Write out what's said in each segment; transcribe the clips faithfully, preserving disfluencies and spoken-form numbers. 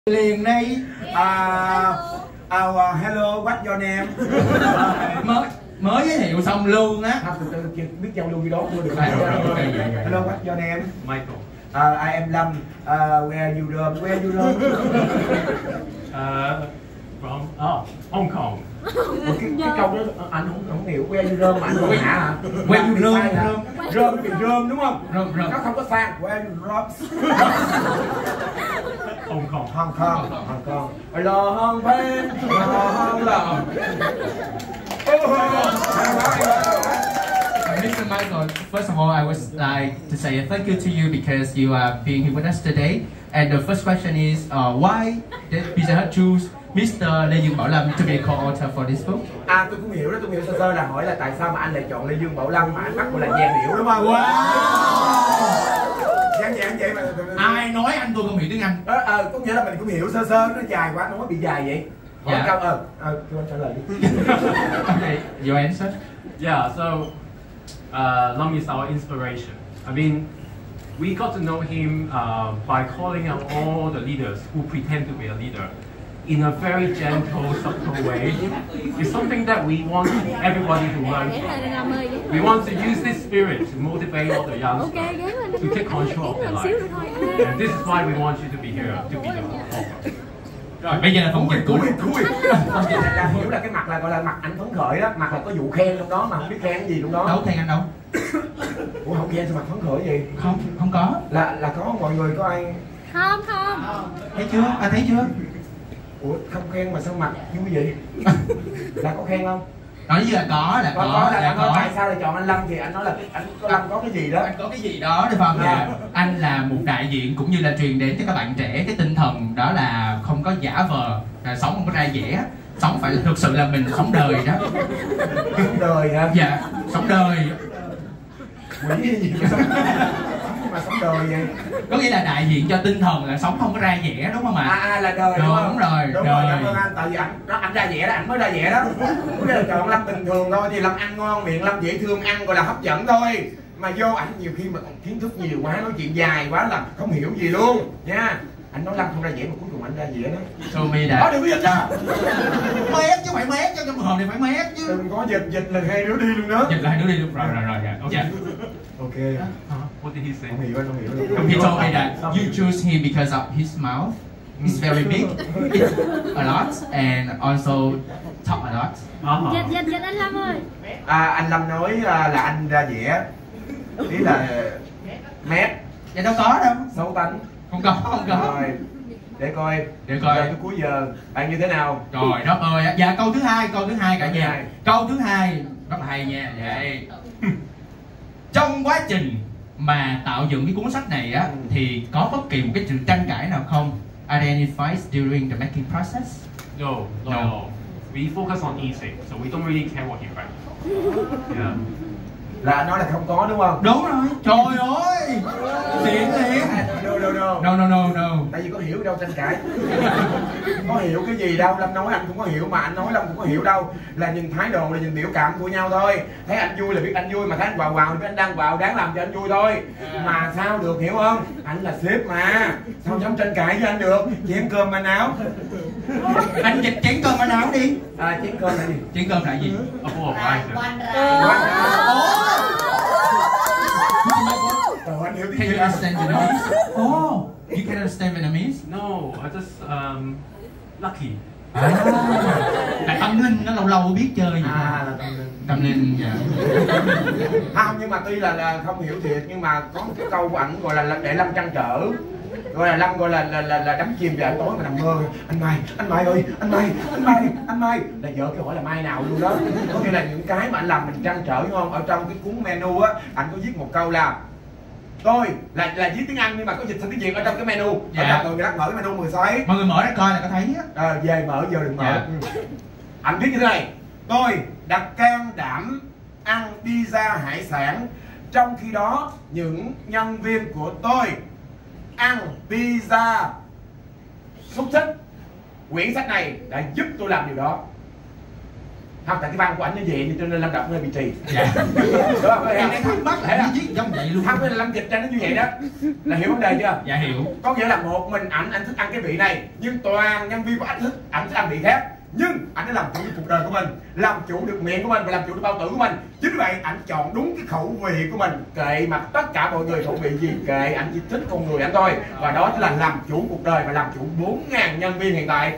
Liền đi. Uh, uh, hello, what's your name? mới mới giới thiệu xong luôn á. Không, từ từ biết giao lưu gì đó chưa được. Hello, what's your name? Michael. Uh, I am Lâm. Uh, where you from? Where you from? Uh, from oh, Hong Kong. Một cái, cái câu đó anh không không hiểu. Where you from? Anh không hả hả? Where you from? Rơm cái từ rơm đúng không? Rơm rơm. Nó không có sang. Where you from? Hong Kong. Hong Kong. Hong Kong. Hello Hong Kong. Hello. Mister Michael, first of all, I would like to say thank you to you because you are being here with us today. And the first question is, uh, why did Pizza Hut choose Mister Lê Dương Bảo Lâm to be a co-author for this book? À, tôi cũng hiểu đó, tôi hiểu sơ sơ là hỏi là tại sao mà anh lại chọn Lê Dương Bảo Lâm mà anh bắt gọi là dàn điệu đúng không? Wow! Dàn dàn vậy mà. Ai nói anh tôi không hiểu tiếng Anh? Ờ, ờ, có nghĩa là mình cũng hiểu sơ sơ, nó dài quá, nó bị dài vậy. Hỏi Dạ. câu, ờ, ờ, cho anh trả lời đi. Okay, your answer? Yeah, so uh, Lam is our inspiration. I mean, we got to know him uh, by calling out all the leaders who pretend to be a leader in a very gentle, subtle way. It's something that we want everybody to learn from. We want to use this spirit to motivate all the youngsters to take control of their life. And this is why we want you to be here, to be the author. Rồi, bây giờ là phần dịch của Cúi, cúi. Phần dịch là hiểu là cái mặt là gọi là mặt anh phấn khởi đó, mặt là có vụ khen trong đó mà không biết khen cái gì trong đó. đâu khen anh đâu. Ủa không khen sao mặt phấn khởi gì? Không, không có. Là là có mọi người có ai? Không, không. Thấy chưa? Anh thấy chưa? Ủa không khen mà sao mặt vui vậy? Là có khen không? Nói như là có, là có, có, có là, là anh nói có. tại sao lại chọn anh Lâm thì anh nói là cái, anh có Lâm có cái gì đó. Anh có cái gì đó để phòng là anh là một đại diện cũng như là truyền đến cho các bạn trẻ cái tinh thần đó là không có giả vờ, là sống không có ra vẻ, sống phải thực sự là mình sống đời đó. Sống đời hả? Dạ, sống đời. Quỷ gì mà sống, mà sống đời vậy? Có nghĩa là đại diện cho tinh thần là sống không có ra vẻ đúng không ạ? À, à là đời đúng, đúng không? rồi, Đúng đời. rồi, cảm ơn anh. Tại vì anh đó, anh ra vẻ đó, anh mới ra vẻ đó. Có nghĩa là chọn Lâm bình thường thôi thì Lâm ăn ngon miệng, Lâm dễ thương ăn gọi là hấp dẫn thôi. Mà vô ảnh nhiều khi mà kiến thức nhiều quá, nói chuyện dài quá là không hiểu gì luôn nha. Anh nói Lâm không ra vẻ mà cuối cùng anh ra vẻ đó. Show me that. Đó đừng có dịch đó. Mét chứ phải mét, trong trường hợp này phải mét chứ. Đừng có dịch, dịch là hai đứa đi luôn đó. Dịch là hai đứa đi luôn rồi rồi rồi dạ. Okay. Ok. What did he say? Không hiểu anh, không hiểu. He told me that you choose him because of his mouth. It's very big, it's a lot, and also talk a lot. Uh-huh. Dịch, dịch, dịch anh Lâm ơi. À, anh Lâm nói là, là anh ra vẻ, ý là mét. Dạ đâu có đâu. Xấu tánh. Không có, không có. Rồi, để coi. Để coi. Giờ tới cuối giờ bạn như thế nào? Trời đất ơi, dạ câu thứ hai, câu thứ hai cả Câu thứ nhà. hai. Câu thứ hai rất là hay nha. Vậy trong quá trình mà tạo dựng cái cuốn sách này á, Ừ. thì có bất kỳ một cái sự tranh cãi nào không? Are there any fights during the making process? No, not No. at all. We focus on eating, so we don't really care what he writes. Yeah. Là anh nói là không có đúng không? Đúng rồi. Trời ơi, xịn liền. No, no, no. No no no no. Tại vì có hiểu đâu tranh cãi. Có hiểu cái gì đâu, Lâm nói anh cũng có hiểu mà anh nói Lâm cũng có hiểu đâu. Là nhìn thái độ, là nhìn biểu cảm của nhau thôi. Thấy anh vui là biết anh vui, mà thấy anh quào quào thì biết anh đang quào, đáng làm cho anh vui thôi. Mà sao được, hiểu không? Anh là sếp mà, sao dám tranh cãi với anh được? Chén cơm anh áo. Anh dịch chén cơm anh áo đi. À, chén cơm là gì? Chén cơm là gì? A bowl of rice. Trời, anh hiểu Can tiếng you gì understand Vietnamese? Oh, you can understand Vietnamese? No, I just um lucky. À, là tâm linh nó lâu lâu biết chơi vậy. À, là tâm linh. Tâm linh dạ. Không, nhưng mà tuy là, là không hiểu thiệt, nhưng mà có một cái câu của ảnh gọi là để Lâm trăn trở, gọi là Lâm gọi là là là, là đắm chìm vào tối mà nằm mơ. Anh Mai, anh Mai ơi, anh Mai, anh Mai, anh Mai là vợ kêu hỏi là Mai nào luôn đó. Có nghĩa là những cái mà anh làm mình trăn trở đúng không? Ở trong cái cuốn menu á, anh có viết một câu là tôi là là viết tiếng Anh nhưng mà có dịch thành tiếng Việt ở trong cái menu. Ở Dạ. trong người ta mở cái menu mười xoáy. Mọi người mở ra coi là có thấy á. À, về mở giờ đừng mở. Dạ. Ừ. Anh viết như thế này: tôi đặt can đảm ăn pizza hải sản, trong khi đó những nhân viên của tôi ăn pizza xúc xích. Quyển sách này đã giúp tôi làm điều đó. Không, tại cái văn của ảnh như vậy cho nên Lâm đọc hơi bị trì. Dạ. Đúng không? Em đang thắc mắc là nó viết giống vậy luôn. Không, nên là Lâm dịch ra nó như vậy đó. Là hiểu vấn đề chưa? Dạ hiểu. Có nghĩa là một mình ảnh anh thích ăn cái vị này, nhưng toàn nhân viên của ảnh thích ảnh thích ăn vị khác. Nhưng ảnh đã làm chủ được cuộc đời của mình, làm chủ được miệng của mình và làm chủ được bao tử của mình. Chính vậy ảnh chọn đúng cái khẩu vị của mình. Kệ mặt tất cả mọi người khẩu vị gì, kệ ảnh chỉ thích con người ảnh thôi. Và đó chính là làm chủ cuộc đời và làm chủ bốn nghìn nhân viên hiện tại.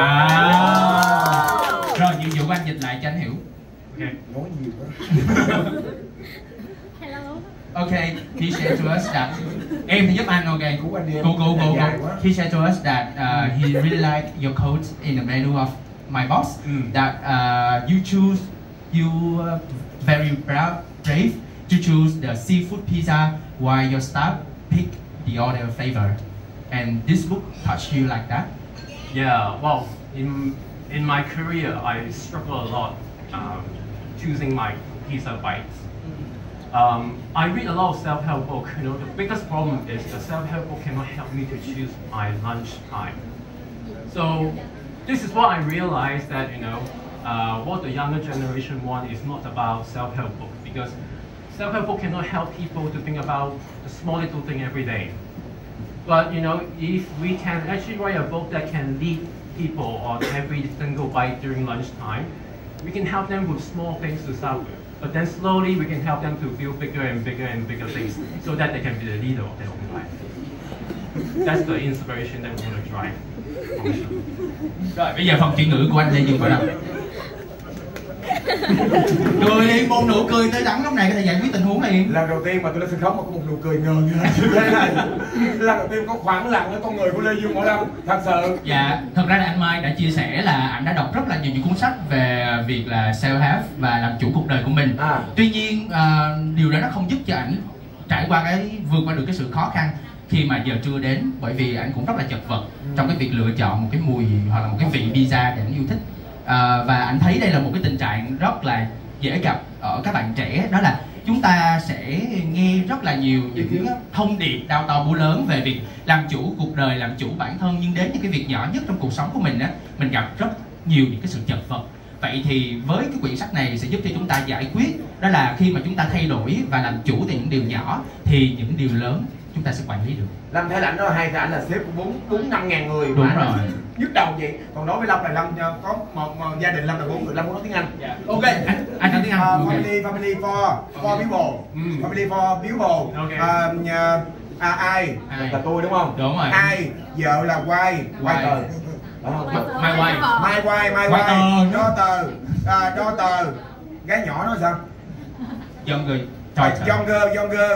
Wow. Rồi nhiệm vụ của anh dịch lại cho anh hiểu. Okay. Nói nhiều quá. Hello. Okay, he said to us that em thì giúp anh. Okay, Cứu anh đi em. go go go Dài go. quá. He said to us that uh, he really liked your quote in the menu of my boss. Mm. That uh, you choose, you uh, very proud, brave to choose the seafood pizza while your staff pick the other flavor. And this book touched you like that? Yeah, well, in in my career, I struggle a lot um, choosing my pizza bites. Um, I read a lot of self-help books. You know, the biggest problem is the self-help book cannot help me to choose my lunch time. So this is what I realized, that you know, uh, what the younger generation want is not about self-help book, because self-help book cannot help people to think about the small little thing every day. But you know, if we can actually write a book that can lead people on every single bite during lunchtime, we can help them with small things to start with. But then slowly we can help them to build bigger and bigger and bigger things so that they can be the leader of their own life. That's the inspiration that we want to drive. Rồi bây giờ phần chuyển ngữ của anh Lê Dương Bảo Lâm. Cười đi, một nụ cười tươi tắn lúc này có thể giải quyết tình huống này. Lần đầu tiên mà tôi lên sân khấu mà có một nụ cười ngờ như thế này. Lần đầu tiên có khoảng lặng với con người của Lê Dương Bảo Lâm, thật sự. Dạ, thật ra là anh Mai đã chia sẻ là anh đã đọc rất là nhiều những cuốn sách về việc là self-help và làm chủ cuộc đời của mình. À. Tuy nhiên uh, điều đó nó không giúp cho ảnh trải qua cái vượt qua được cái sự khó khăn khi mà giờ trưa đến, bởi vì anh cũng rất là chật vật ừ. trong cái việc lựa chọn một cái mùi hoặc là một cái vị pizza để anh yêu thích. À, và anh thấy đây là một cái tình trạng rất là dễ gặp ở các bạn trẻ, đó là chúng ta sẽ nghe rất là nhiều những thông điệp đao to búa lớn về việc làm chủ cuộc đời, làm chủ bản thân, nhưng đến những cái việc nhỏ nhất trong cuộc sống của mình á, mình gặp rất nhiều những cái sự chật vật. Vậy thì với cái quyển sách này sẽ giúp cho chúng ta giải quyết, đó là khi mà chúng ta thay đổi và làm chủ từ những điều nhỏ thì những điều lớn chúng ta sẽ quản lý được. Lâm thấy ảnh đó hay, thì ảnh là sếp của bốn bốn năm ngàn người. Đúng rồi. Nhức đầu vậy. Còn đối với Lâm là Lâm có một, một gia đình Lâm là bốn người, Lâm muốn nói tiếng Anh. Yeah. Ok. Anh, anh nói tiếng Anh. Uh, family, family for for people. Mm. Family for people. Okay. Uh, uh, à, ai? Ai? Là tôi đúng không? Đúng rồi. Ai? Vợ là wife. Wife. Wife. My wife. My wife, my wife. Daughter. Uh, daughter. Gái nhỏ nói sao? Younger. Uh, younger, younger.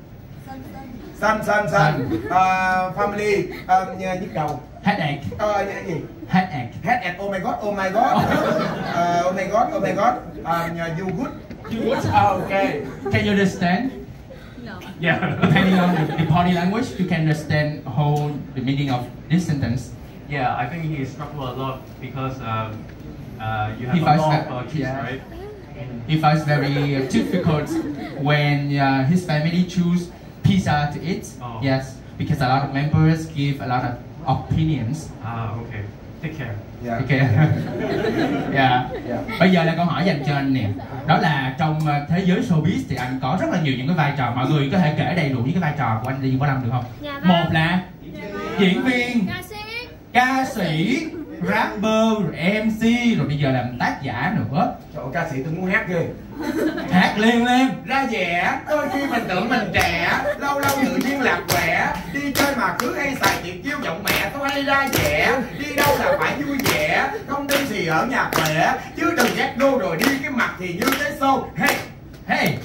Son, son, son. Uh, family. Uh, nhức đầu. Headache. Uh, gì? Headache. Headache. Oh my god, oh my god. Uh, oh my god, oh my god. Uh, you good? You good? Uh, okay. Can you understand? No. Yeah. Depending on the, the body language, you can understand whole the meaning of this sentence. Yeah, I think he struggled a lot because um, uh, you have He a finds lot that- of uh, kids, yeah. right? He finds very uh, difficult when uh, his family choose pizza to eat. Oh. Yes, because a lot of members give a lot of opinions. Ah, okay. Take care. Yeah. Okay. Yeah. Yeah. Bây giờ là câu hỏi dành cho anh nè. Đó là trong uh, thế giới showbiz thì anh có rất là nhiều những cái vai trò. Mọi người có thể kể đầy đủ những cái vai trò của anh Lê Dương Bảo Lâm được không? Dạ vâng. Một là diễn viên, Ca sĩ. ca sĩ, rapper, rồi em xê, rồi bây giờ làm tác giả nữa. Trời ơi, ca sĩ tôi muốn hát ghê. Hát liên lên. Ra vẻ, đôi khi mình tưởng mình trẻ, lâu lâu tự nhiên lạc quẻ. Đi chơi mà cứ hay xài chuyện chiêu giọng mẹ, tôi hay ra vẻ. Đi đâu là phải vui vẻ, không đi thì ở nhà khỏe. Chứ đừng ghét đô rồi đi cái mặt thì như cái xô. Hey! Hey!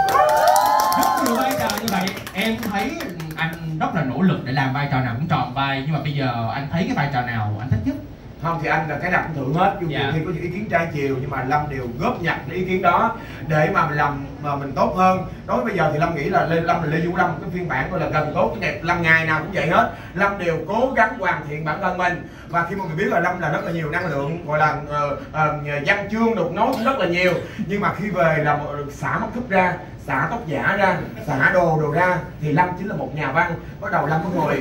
Rất nhiều vai trò như vậy. Em thấy anh rất là nỗ lực để làm vai trò nào cũng tròn vai. Nhưng mà bây giờ anh thấy cái vai trò nào anh thích nhất? Không thì anh là cái nào cũng thưởng hết, dù Dạ. khi có những ý kiến trái chiều nhưng mà Lâm đều góp nhặt cái ý kiến đó để mà mình làm mà mình tốt hơn. Đối với bây giờ thì Lâm nghĩ là Lê Lâm là Lê Vũ Lâm, cái phiên bản gọi là gần tốt cái đẹp. Lâm ngày nào cũng vậy hết, Lâm đều cố gắng hoàn thiện bản thân mình. Và khi mọi người biết là Lâm là rất là nhiều năng lượng, gọi là uh, uh, văn chương đột nói cũng rất là nhiều, nhưng mà khi về là một, xả mắt thức ra, xả tóc giả ra, xả đồ đồ ra thì Lâm chính là một nhà văn. Bắt đầu Lâm có ngồi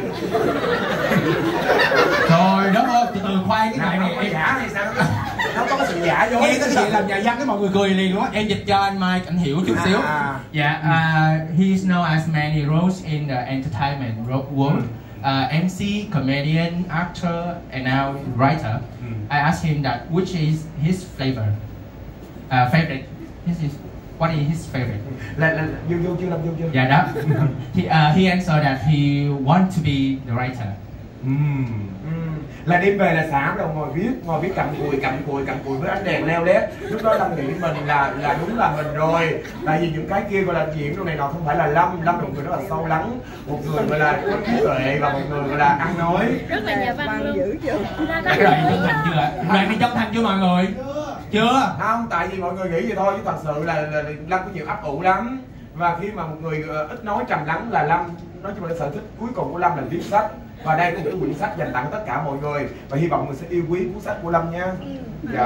Rồi đó ơi, từ từ khoan cái nào này nó này có em. giả hay sao đó, nó có cái sự giả giả dối. Nghe tới chuyện làm nhà văn cái mọi người cười liền luôn á. Em dịch cho anh Mai anh hiểu chút xíu. À. Yeah, uh, he is known as many roles in the entertainment ro- world. Uh, M C, comedian, actor, and now writer. I asked him that which is his flavor, uh, favorite. This is what is his favorite? Là là vô vô chưa làm vô chưa? Yeah, that. he uh, he answered that he want to be the writer. Mm. Ừm, là đêm về là xả đầu ngồi viết, ngồi viết cầm cùi cầm cùi cầm cùi với ánh đèn leo lét. Lúc đó Lâm nghĩ mình là là đúng là mình rồi. Tại vì những cái kia gọi là diễn đồ này nọ không phải là Lâm. Lâm là một người rất là sâu lắng, một người gọi là có trí tuệ và một người gọi là ăn nói. Rất là nhà văn luôn. Là Cái đoạn này chân thành chưa ạ? Đoạn này chân thành chưa mọi người? Chưa? Không, tại vì mọi người nghĩ vậy thôi chứ thật sự là, là, là Lâm có nhiều ấp ủ lắm. Và khi mà một người uh, ít nói trầm lắng là Lâm, nói chung là sở thích cuối cùng của Lâm là viết sách. Và đây là một cái quyển sách dành tặng tất cả mọi người. Và hy vọng người sẽ yêu quý cuốn sách của Lâm nha. Dạ.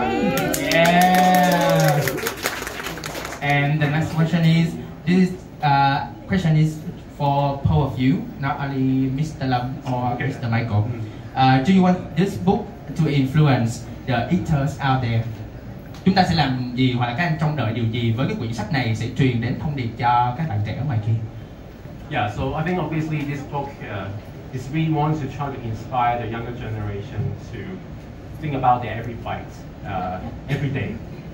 Yeah. And the next question is, this uh, question is for both of you, not only Mister Lam or Mister Michael. Uh, do you want this book to influence the eaters out there? Chúng ta sẽ làm gì hoặc là các anh trông đợi điều gì với cái quyển sách này sẽ truyền đến thông điệp cho các bạn trẻ ở ngoài kia? Yeah, so I think obviously this book uh, is really wants to try to inspire the younger generation to think about their every bite, uh, every day.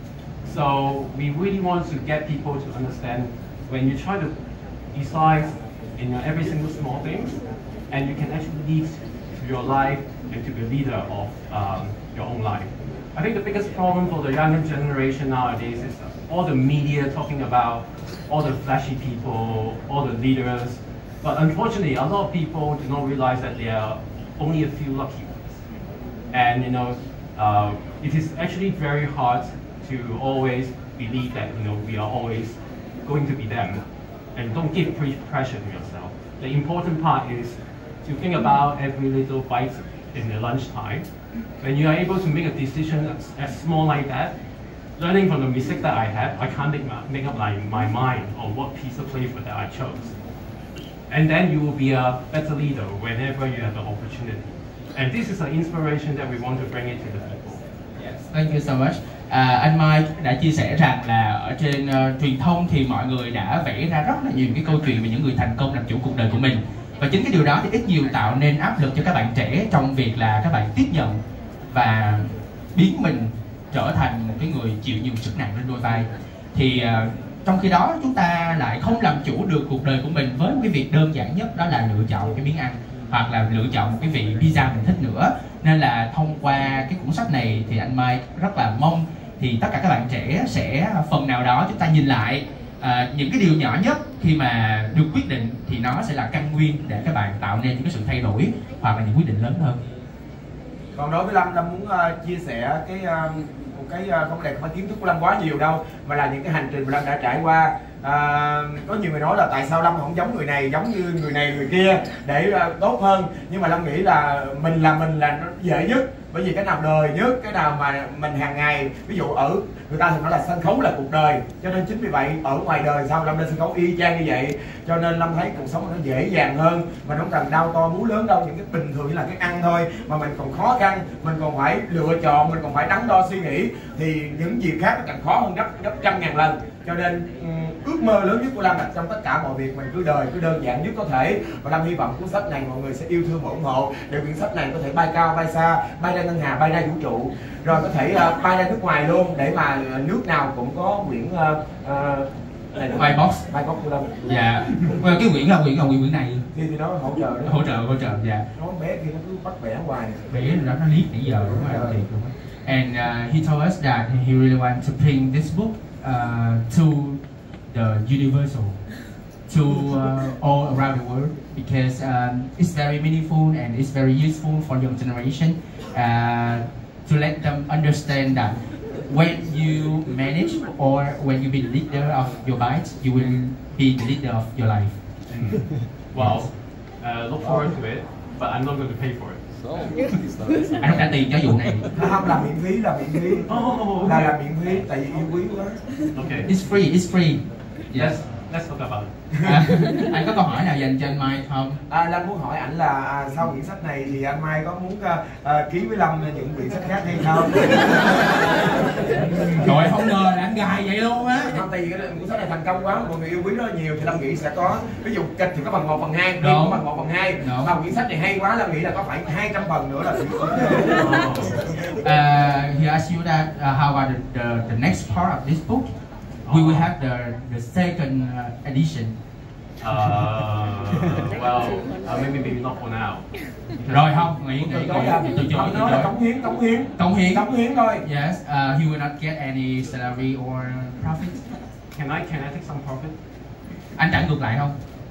So we really want to get people to understand when you try to decide in your every single small things, and you can actually lead to your life and to be a leader of um, your own life. I think the biggest problem for the younger generation nowadays is all the media talking about all the flashy people, all the leaders. But unfortunately, a lot of people do not realize that there are only a few lucky ones. And you know, uh, it is actually very hard to always believe that you know we are always going to be them. And don't give pressure to yourself. The important part is to think about every little bite in the lunchtime. When you are able to make a decision as, as small like that, learning from the mistake that I had, I can't make, my, make up my, my mind on what piece of flavor that I chose. And then you will be a better leader whenever you have the opportunity. And this is an inspiration that we want to bring it to the people. Yes, thank you so much. À, anh Mai đã chia sẻ rằng là ở trên uh, truyền thông thì mọi người đã vẽ ra rất là nhiều cái câu chuyện về những người thành công làm chủ cuộc đời của mình. Và chính cái điều đó thì ít nhiều tạo nên áp lực cho các bạn trẻ trong việc là các bạn tiếp nhận và biến mình trở thành một cái người chịu nhiều sức nặng lên đôi vai. Thì uh, trong khi đó chúng ta lại không làm chủ được cuộc đời của mình với một cái việc đơn giản nhất, đó là lựa chọn cái miếng ăn hoặc là lựa chọn một cái vị pizza mình thích nữa. Nên là thông qua cái cuốn sách này thì anh Mai rất là mong thì tất cả các bạn trẻ sẽ phần nào đó chúng ta nhìn lại à, những cái điều nhỏ nhất khi mà được quyết định thì nó sẽ là căn nguyên để các bạn tạo nên những cái sự thay đổi hoặc là những quyết định lớn hơn. Còn đối với Lâm, Lâm muốn uh, chia sẻ cái uh, một cái uh, không phải kiến thức của Lâm quá nhiều đâu, mà là những cái hành trình mà Lâm đã trải qua. À, có nhiều người nói là tại sao Lâm không giống người này, giống như người này người kia để uh, tốt hơn, nhưng mà Lâm nghĩ là mình là mình là nó dễ nhất, bởi vì cái nào đời nhất, cái nào mà mình hàng ngày, ví dụ ở người ta thường nói là sân khấu là cuộc đời, cho nên chính vì vậy ở ngoài đời sau Lâm lên sân khấu y chang như vậy, cho nên Lâm thấy cuộc sống nó dễ dàng hơn, mình không cần đau to bú lớn đâu, những cái bình thường như là cái ăn thôi mà mình còn khó khăn, mình còn phải lựa chọn, mình còn phải đắn đo suy nghĩ, thì những việc khác nó càng khó hơn gấp gấp trăm ngàn lần. Cho nên ước mơ lớn nhất của Lâm đặt trong tất cả mọi việc mình cứ đời cứ đơn giản nhất có thể, và Lâm hy vọng cuốn sách này mọi người sẽ yêu thương và ủng hộ để quyển sách này có thể bay cao bay xa, bay ra ngân hà, bay ra vũ trụ, rồi có thể uh, bay ra nước ngoài luôn, để mà nước nào cũng có quyển uh, uh, Bay box, bay box của Lâm. Dạ. Well, cái quyển là quyển là quyển quyển này thì thì nó hỗ trợ đó. hỗ trợ hỗ trợ dạ. Nó bé kia nó cứ bắt vẽ hoài. Bé nó nó liếc nãy giờ đúng không? Thì đúng. And uh, he told us that he really want to bring this book uh, to the universal, to uh, all around the world, because um, it's very meaningful and it's very useful for young generation uh, to let them understand that when you manage or when you be the leader of your bite, you will be the leader of your life. Mm. Well, uh, look forward to it, but I'm not going to pay for it. Anh không trả tiền cho vụ này. Không, là miễn phí, là miễn phí. Oh, là là miễn phí, tại vì yêu quý quá. Okay. It's free, it's free. Yes. Let's, let's talk about it. À, anh có câu hỏi nào dành cho anh Mai không? À, Lâm muốn hỏi ảnh là à, sau quyển sách này thì anh Mai có muốn uh, uh, ký với Lâm những quyển sách khác hay không? Trời không ngờ là anh gài vậy luôn á. Không, tại vì cái cuốn sách này thành công quá, mọi người yêu quý rất là nhiều thì Lâm nghĩ sẽ có, ví dụ kịch thì có phần một phần hai, phim có phần một phần hai, mà quyển sách này hay quá, Lâm nghĩ là có phải hai trăm phần nữa là sẽ Uh, he asked you that uh, how about the, the the next part of this book? We will have the the second uh, edition. Uh, well, uh, maybe maybe not for now. Rồi không, nghĩ nghĩ từ nghĩ chối là từ chối từ nói là chối. cống hiến, cống hiến, Cống hiến. cống hiến thôi. Yes, uh, he will not get any salary or profit. Can I can I take some profit? Anh trả ngược lại không?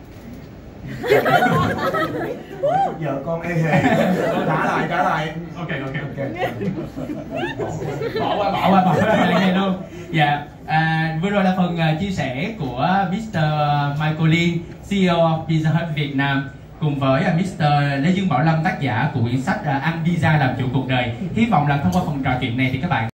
Vợ con ê hề. Trả lại, trả lại. Okay, okay, okay. Bỏ qua, bỏ qua, bỏ qua lại này luôn. Dạ, à, vừa rồi là phần uh, chia sẻ của Mister Michael Liên, xê e ô of Pizza Hut Việt Nam, cùng với uh, Mister Lê Dương Bảo Lâm, tác giả của quyển sách uh, Ăn Pizza làm chủ cuộc đời. Hy vọng là thông qua phần trò chuyện này thì các bạn